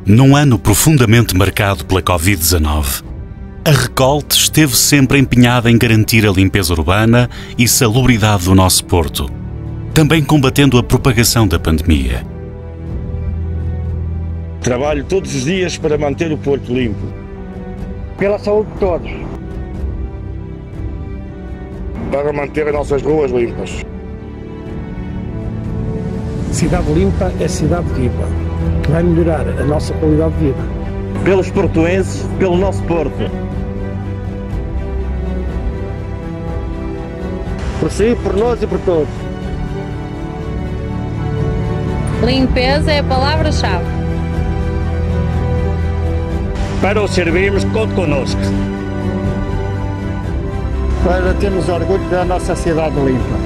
Num ano profundamente marcado pela Covid-19, a Recolte esteve sempre empenhada em garantir a limpeza urbana e salubridade do nosso porto, também combatendo a propagação da pandemia. Trabalho todos os dias para manter o porto limpo. Pela saúde de todos. Para manter as nossas ruas limpas. Cidade limpa é cidade viva, que vai melhorar a nossa qualidade de vida. Pelos portuenses, pelo nosso porto. Por si, por nós e por todos. Limpeza é a palavra-chave. Para o servirmos, conte connosco. Para termos orgulho da nossa cidade limpa.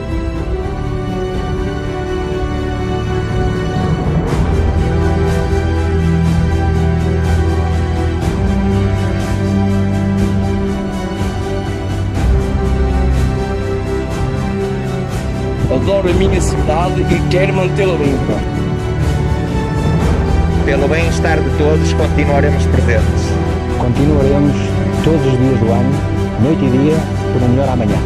Adoro a minha cidade e quero mantê-la limpa. Pelo bem-estar de todos, continuaremos presentes. Continuaremos todos os dias do ano, noite e dia, por um melhor amanhã.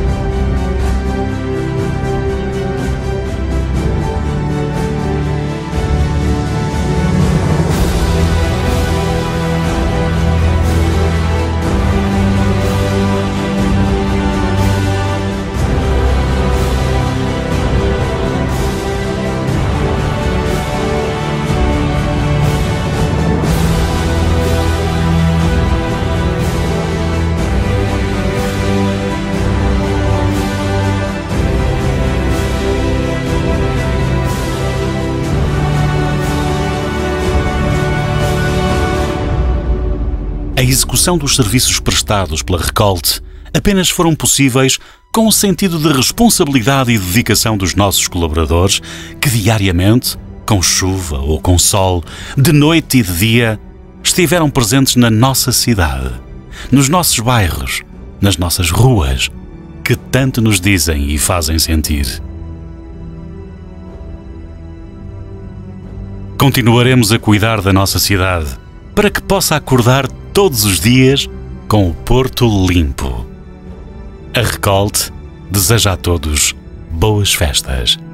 A execução dos serviços prestados pela Recolte apenas foram possíveis com o sentido de responsabilidade e dedicação dos nossos colaboradores que diariamente, com chuva ou com sol, de noite e de dia, estiveram presentes na nossa cidade, nos nossos bairros, nas nossas ruas, que tanto nos dizem e fazem sentir. Continuaremos a cuidar da nossa cidade para que possa acordar todos os dias com o porto limpo. A Recolte deseja a todos boas festas.